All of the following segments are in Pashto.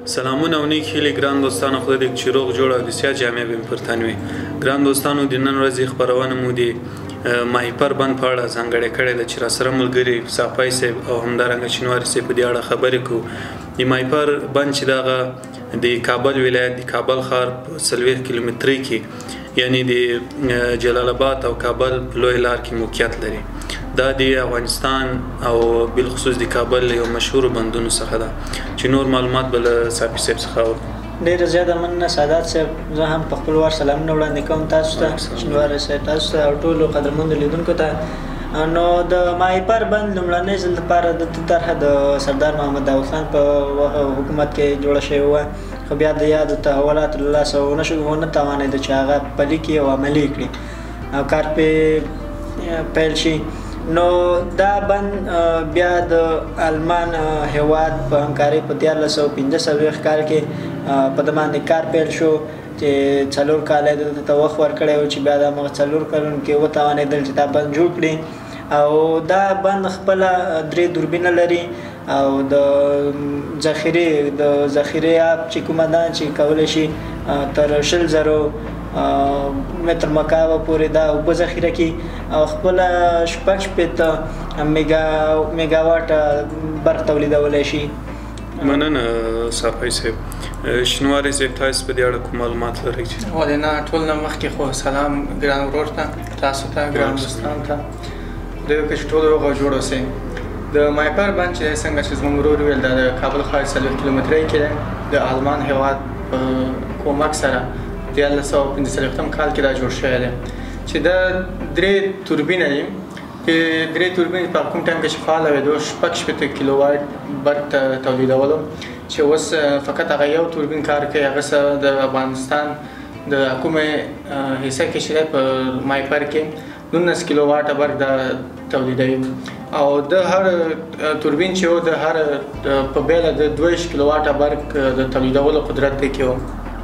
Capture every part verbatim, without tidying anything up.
سلامونه او نیک هیلې ګران دوستانو، خدای دې چې روغ جوړ او د سیا جامع بیم پرتن وي. ګران دوستانو، د نن ورځې خپرونه مو د ماهیپر بند په اړه ځانګړې کړې ده چې راسره ملګري صافی صاحب او همدارنګه شینواري صاحب په دې اړه خبرې کوو. د ماهیپر بند چې دغه د کابل ولایت د کابل ښار په څلوېښت کیلومترۍ کې یعنی د جلال آباد او کابل په لوی لار کې موقعیت لري. دا د افغانستان او بالخصوص د کابل یو مشهور بندونو څخه ده چې نور معلومات به له صافي صاحب څخه اورو. ډېره زیاته مننه سعادت صاحب. زه هم په خپل وار سلامونه وړاندې کوم تاسو ته، شینواري صاحب تاسو ته او ټولو قدرمنو لیدونکو ته. نو د ماهیپر بند لومړنۍ ځل لپاره د طرحه د سردار محمد داود خان په حکومت کې جوړه شوې وه، خو بیا د یادو تحولاتو له لاسه ونه توانېده چې هغه پلي کړي او عملي کړي او کار پرې پیل شي. نو دا بند بیا د آلمان هیواد په همکارۍ په دیارلس سوه پنځه څلوېښت کال کې په ده باندې کار پیل شو چې څلور کاله یې دلته ته وخت ورکړی و چې بیا د همغه څلور کلونو کې وتوانېدل چې دا بند جوړ کړي. او دا بند خپله درې دوربینه لري او د ذخیرې د ذخیرې آب چې کومه ده چې کولی شي تر شل زرو متر مکعبه پورې دا اوبه ذخیره کړي او خپله شپږ شپېته میګا میګاواټه برق تولیدولی شي. مننه صافی صاحب. شینواري صاحب تاسو په دې اړه کوم معلومات لرئ؟ ولې نه، ټول نه مخکې خو سلام ګران ورور ته، تاسو ته، ګران دوستانو ته، خدای وکړي چې ټول روغ او جوړ اوسئ. د ماهیپر بند چې څنګه چې زموږ ورور وویل دا د کابل ښار څلوېښت کیلومترۍ کې دی. د آلمان هېواد په کومک سره دیارلس سوه پنځه څلوېښتم کال کې دا جوړ شوی دی چې دا درې توربینه دي. درې توربینې په کوم ټایم کې چې فعاله وې دوی شپږ شپېته کیلو واټ برق تولیدولو چې اوس فقط هغه یو توربین کار کوي. هغه څه د افغانستان د کومې حصه کې چې دی په ماهیپر کې نولس کیلو واټه برق دا تولیدوي او د هر توربین چې و د هر په بیله د دوه ویشت کیلو واټه برق د تولیدولو قدرت دی کې و.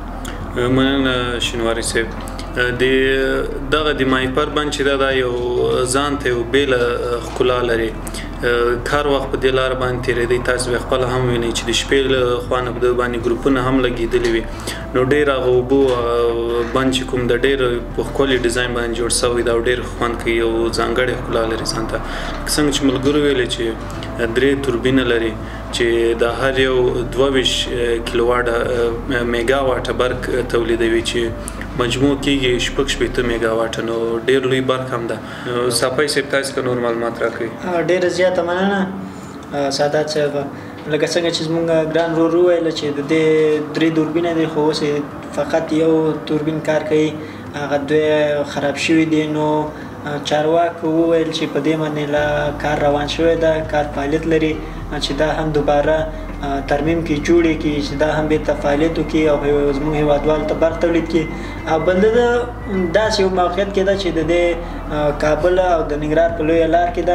مننه شینواري صاحب. د دغه د ماهیپر بند چې دا یو ځان ته یو بیله ښکلا لري. کار وخت په دې لاره باندې تېرېدی، تاسو به خپله هم وینئ چې د شپې له خوا نه په ده باندې ګروپونه هم لګېدلي وي. نو ډېر هغه اوبو بند چې کوم د ډېر په ښکلي ډیزاین باندې جوړ سوی ده او ډېر خوند کوي او ځانګړې ښکلا لري ځان ته. څنګه چې ملګرو ویلې چې درې توربینه لري چې د هر یو دوه ویشت کیلو واټه میګا واټه برق تولیدوي چې مجموع کېږي شپږ شپېته میګا واټه. نو ډېر لوی برق هم ده. صافی صاحب تاسو که نور معلومات راکړئ. ډېره زیاته مننه سعادت صاحب. لکه څنګه چې زموږ ګران ورور وویله چې د دې درې دوربینه دي خو اوس فقط یو توربین کار کوي، هغه دوی خراب شوي دي. نو چارواکو وویل چې په دې باندې لا کار روان شوی ده، کار فعالیت لري چې دا هم دوباره ترمیم کې جوړې کړي چې دا هم بېرته فعالیت وکړي او زموږ هېوادوالو ته برق تولید کړي. او بل د داسې یو موقعیت کې ده چې د دې کابل او د ننګرهار په لویه لار کې ده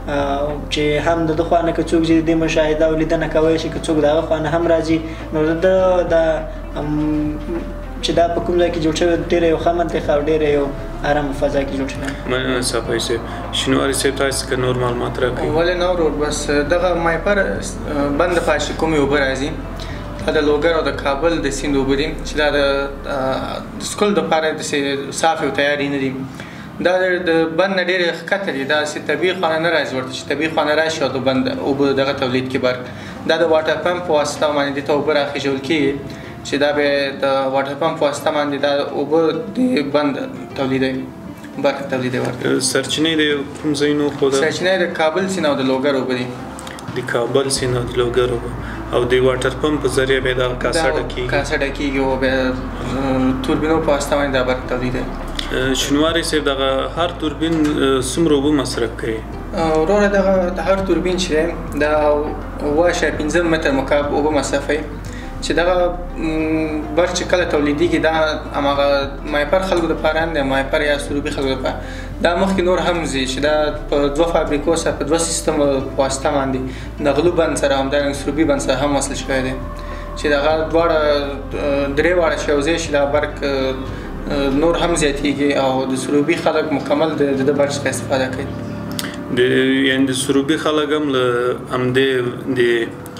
چې هم د ده خوا نه که څوک چې د دې مشاهده او لیدنه کولی شي، که څوک د هغه خوا نه هم راځي. نو د د چې دا په کوم ځای کې جوړ شوی ډېره یو ښه منطقه او ډېره یو ارامه فضا کې جوړ شوی. مننه صافی صاحب. شینواري صاحب تاسو که نور معلومات راکړئ. ولې نه ورور، بس دغه ماهیپر بند لپاره چې کومې اوبه راځي دا د لوګر او د کابل د سیند اوبه دي چې دا د څښلو دپاره داسې صاف او تیارې نه دي. دا د بند نه ډېرې ښکته دي. داسې طبیعي خوا نه راځي ورته چې طبیعي خوا نه راشي او د بند اوبه دغه تولید کړي برق. دا د واټر پمپ په واسطه باندې دې ته اوبه راخېژول کېږي چې دا به د واټر پمپ په واسطه باندې دا اوبه د بند تولیدوي، برق تولیدوي. سرچینې د کوم ځایونو ښوده؟ سرچینې د کابل سیند او د لوګر اوبه دي. د کابل سیند او د لوګر اوبه او د واټر پمپ په ذریعه به دا کاسه ډکېږي کاسه ډکېږي او بیا توربینو په واسطه باندې دا برق تولیدوي. شینواري صاحب دغه هر توربین څومره اوبه مصرف کوي؟ وروره دغه د هر توربین چې دی دا اوه اعشاریه پنځه متر مکعب اوبه مصرفوي چې دغه برق چې کله تولیدېږي دا هماغه ماهیپر خلکو دپاره هم دی، ماهیپر یا سروبي خلکو دپاره دا مخکې نور هم ځي چې دا په دوه فابریکو سره په دوه سیستمو په واسطه باندې نغلو بند سره همدارنګه سروبي بند سره هم وصل شوی دی چې دغه دواړه درې واړه چې یو ځای شي دا برق نور هم زیاتېږي او د سروبي خلک مکمل د د برق څخه استفاده کوي. د یعنې د سروبي خلک هم له همدې د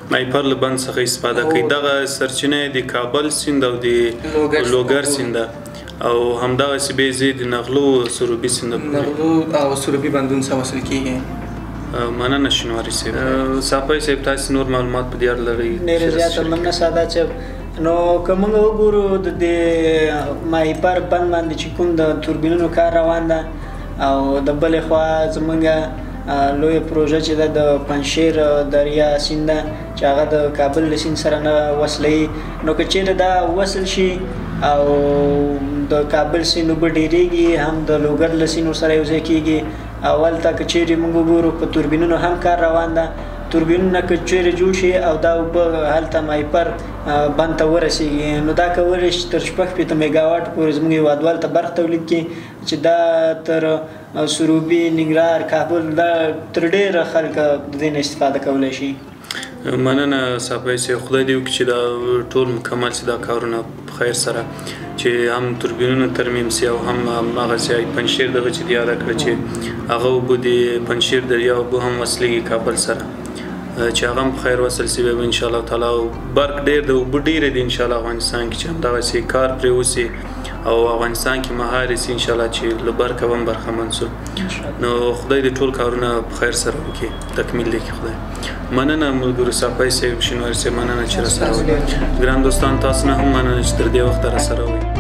مایپر له بند څخه استفاده کوي. دغه سرچینه د کابل سیند او د لوګر سیند او همدغسې بیا یې د نغلو سروبي سیند نغلو او سروبي بندونو څخه وصل کیږي. مننه شینواري صاحب. صافی صاحب تاسې نور معلومات په دې اړه لرئ؟ ډېره زیاته مننه سعادت صاحب. نو که موږ وګورو د دې مایپر بند باندې چې کوم د توربینونو کار روان ده او د بلې خوا زموږ لویه پروژه چې ده د پنجشیر دریا سیند ده چې هغه د کابل له سیند سره نه وصلوي. نو که چیرې دا وصل شي او د کابل سیند اوبه ډېرېږي هم د لوګر له سیند ورسره یو ځای کېږي. اول ته که چیرې موږ وګورو په توربینونو هم کار روان ده. توربینونه که چیرې جوړ شي او دا اوبه هلته مایپر بند ته ورسېږي نو دا کولی شي تر شپږ شپېته میګاواټ پورې زموږ هېوادوالو ته برق تولید کړي چې دا تر سروبي، ننګرهار، کابل دا تر ډېره خلک د دې نه استفاده کولی شي. مننه صافی صاحب. خدای دې وکړي چې دا ټول مکمل شي دا کارونه په خیر سره چې هم توربینونه ترمیم سي او هم همغسې پنجشیر دغه چې یاده کړه چې هغه اوبه د پنجشیر دریا اوبه هم وصلېږي کابل سره چې هغه هم په خیر وصل سي بیا به انشاءالله تعالی برق ډېر د اوبه ډېرې دي انشاءالله افغانستان کې چې همدغسې کار پرې وسي او افغانستان کې مهار سي انشاءالله چې له برقه به هم برخمن سو. نو خدای دې ټول کارونه په خیر سره وکړي، تکمیل دې کړي خدای. مننه ملګرو صافی صاحب، شینواري صاحب، مننه چې راسره وئ. ګران دوستان تاسو نه هم مننه چې تر دې وخته راسره وئ.